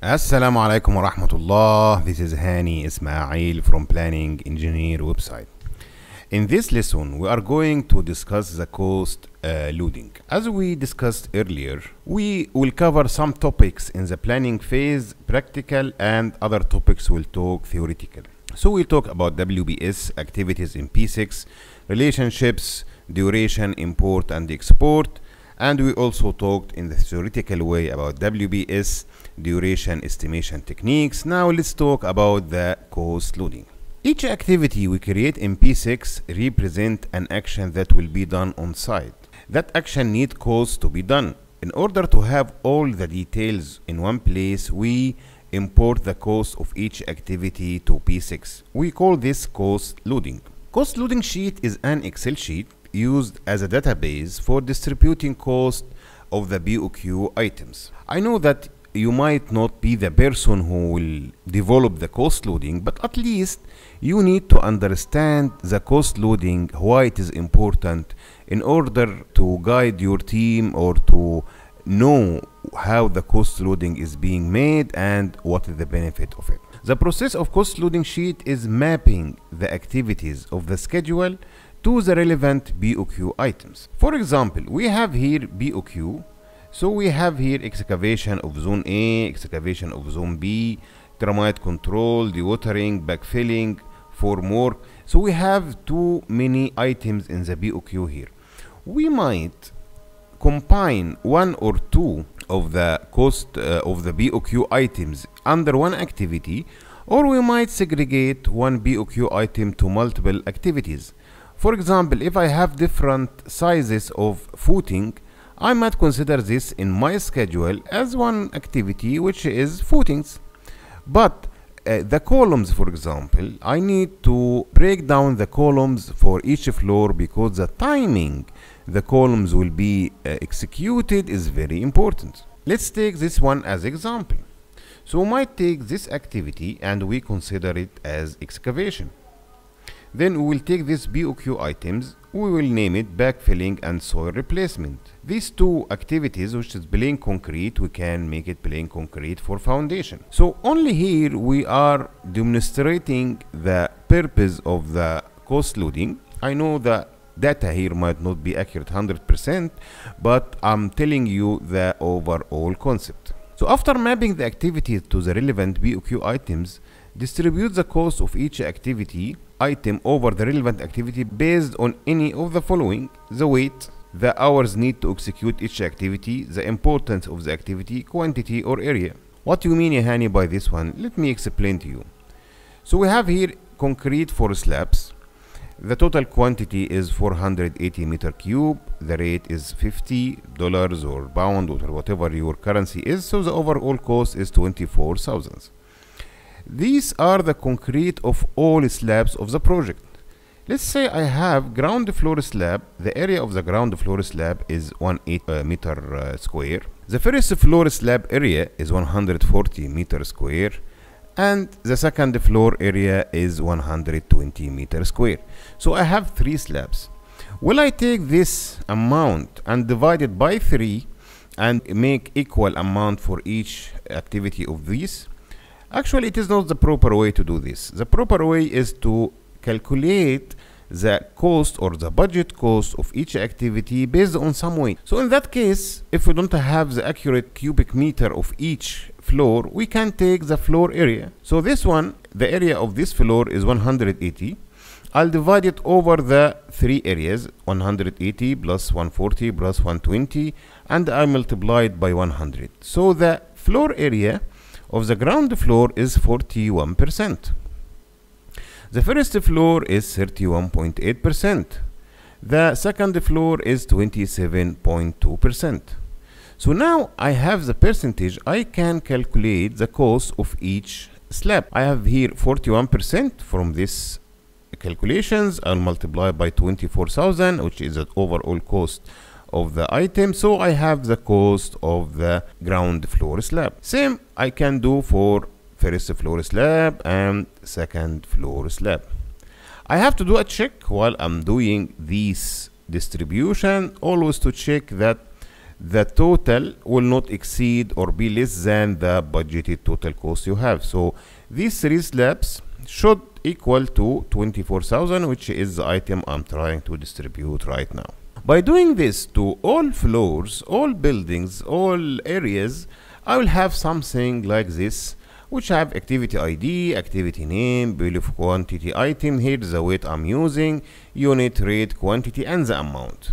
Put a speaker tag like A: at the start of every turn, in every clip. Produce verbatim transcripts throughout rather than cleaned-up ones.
A: Assalamu alaikum wa rahmatullah. This is Hani Ismail from Planning Engineer website. In this lesson, we are going to discuss the cost uh, loading. As we discussed earlier, we will cover some topics in the planning phase, practical, and other topics we'll talk theoretical. So we'll talk about W B S activities in P six, relationships, duration, import and export, and we also talked in the theoretical way about W B S duration estimation techniques. Now let's talk about the cost loading. Each activity we create in P six represent an action that will be done on site. That action needs cost to be done. In order to have all the details in one place, we import the cost of each activity to P six. We call this cost loading. Cost loading sheet is an Excel sheet used as a database for distributing cost of the B O Q items. I know that you might not be the person who will develop the cost loading, but at least you need to understand the cost loading, why it is important, in order to guide your team or to know how the cost loading is being made and what is the benefit of it. The process of cost loading sheet is mapping the activities of the schedule to the relevant B O Q items. For example, we have here B O Q. So we have here excavation of zone A, excavation of zone B, termite control, dewatering, backfilling, formwork. So we have too many items in the B O Q here. We might combine one or two of the cost uh, of the B O Q items under one activity, or we might segregate one B O Q item to multiple activities. For example, if I have different sizes of footing, I might consider this in my schedule as one activity, which is footings. But uh, the columns, for example, I need to break down the columns for each floor because the timing the columns will be uh, executed is very important. Let's take this one as example. So we might take this activity and we consider it as excavation. Then we will take these B O Q items, we will name it backfilling and soil replacement. These two activities, which is plain concrete, we can make it plain concrete for foundation. So only here we are demonstrating the purpose of the cost loading. I know the data here might not be accurate one hundred percent, but I'm telling you the overall concept. So after mapping the activities to the relevant B O Q items, distribute the cost of each activity item over the relevant activity based on any of the following: the weight, the hours need to execute each activity, the importance of the activity, quantity or area. What do you mean, Hani, by this one? Let me explain to you. So we have here concrete for slabs. The total quantity is four hundred eighty meter cube. The rate is fifty dollars or pound or whatever your currency is. So the overall cost is twenty-four thousand. These are the concrete of all slabs of the project. Let's say I have ground floor slab. The area of the ground floor slab is one hundred eight uh, meter uh, square. The first floor slab area is one hundred forty meter square, and the second floor area is one hundred twenty meter square. So I have three slabs. Will I take this amount and divide it by three and make equal amount for each activity of these? Actually, it is not the proper way to do this. The proper way is to calculate the cost or the budget cost of each activity based on some weight. So in that case, if we don't have the accurate cubic meter of each floor, we can take the floor area. So this one, the area of this floor is one hundred eighty. I'll divide it over the three areas, one hundred eighty plus one hundred forty plus one hundred twenty, and I multiply it by one hundred. So the floor area of the ground floor is forty-one percent. The first floor is thirty-one point eight percent. The second floor is twenty-seven point two percent. So now I have the percentage. I can calculate the cost of each slab. I have here forty-one percent from this calculations. I'll multiply by twenty-four thousand, which is the overall cost of the item. So I have the cost of the ground floor slab. Same I can do for first floor slab and second floor slab. I have to do a check while I'm doing this distribution, always to check that the total will not exceed or be less than the budgeted total cost you have. So these three slabs should equal to twenty-four thousand, which is the item I'm trying to distribute right now. By doing this to all floors, all buildings, all areas, I will have something like this, which have activity I D, activity name, bill of quantity item. Here's the weight I'm using, unit, rate, quantity, and the amount.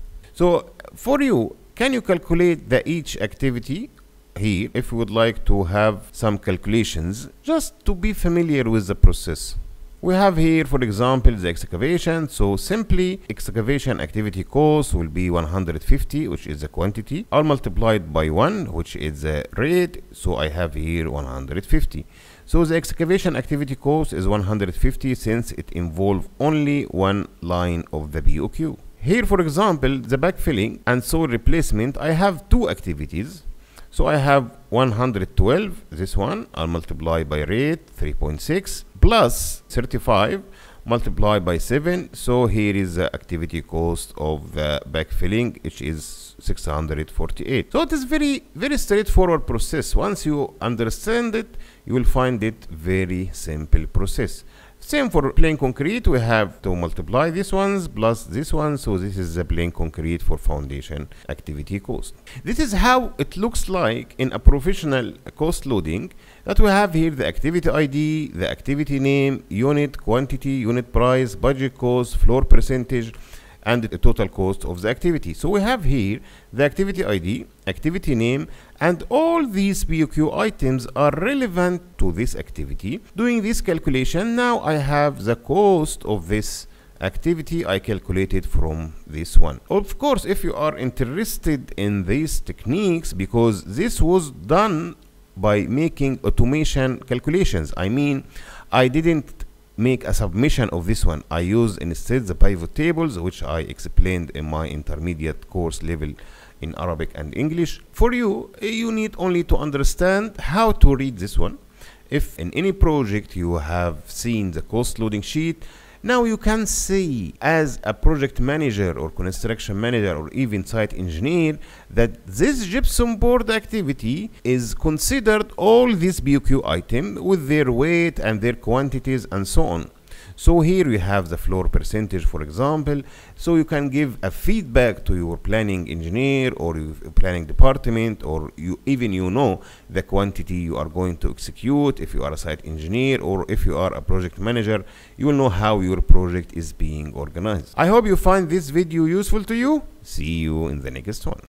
A: So for you, can you calculate the each activity here if you would like to have some calculations just to be familiar with the process? We have here, for example, the excavation. So simply excavation activity cost will be one hundred fifty, which is the quantity. I'll multiply it by one, which is the rate. So I have here one hundred fifty. So the excavation activity cost is one hundred fifty since it involves only one line of the B O Q. Here, for example, the backfilling and soil replacement, I have two activities. So I have one hundred twelve, this one, I'll multiply by rate, three point six, plus thirty-five, multiply by seven. So here is the activity cost of the backfilling, which is six hundred forty-eight. So it is very, very straightforward process. Once you understand it, you will find it very simple process. Same for plain concrete, we have to multiply these ones plus this one. So this is the plain concrete for foundation activity cost. This is how it looks like in a professional cost loading, that we have here the activity I D, the activity name, unit, quantity, unit price, budget cost, floor percentage, and the total cost of the activity. So we have here the activity I D, activity name, and all these B O Q items are relevant to this activity. Doing this calculation, now I have the cost of this activity I calculated from this one. Of course, if you are interested in these techniques, because this was done by making automation calculations. I mean, I didn't make a submission of this one. I used instead the pivot tables, which I explained in my intermediate course level in Arabic and English. For you, you need only to understand how to read this one. If in any project you have seen the cost loading sheet, now you can see as a project manager or construction manager or even site engineer that this gypsum board activity is considered all these B O Q items with their weight and their quantities and so on. So here we have the floor percentage, for example. So you can give a feedback to your planning engineer or your planning department, or you even you know the quantity you are going to execute. If you are a site engineer or if you are a project manager, you will know how your project is being organized. I hope you find this video useful to you. See you in the next one.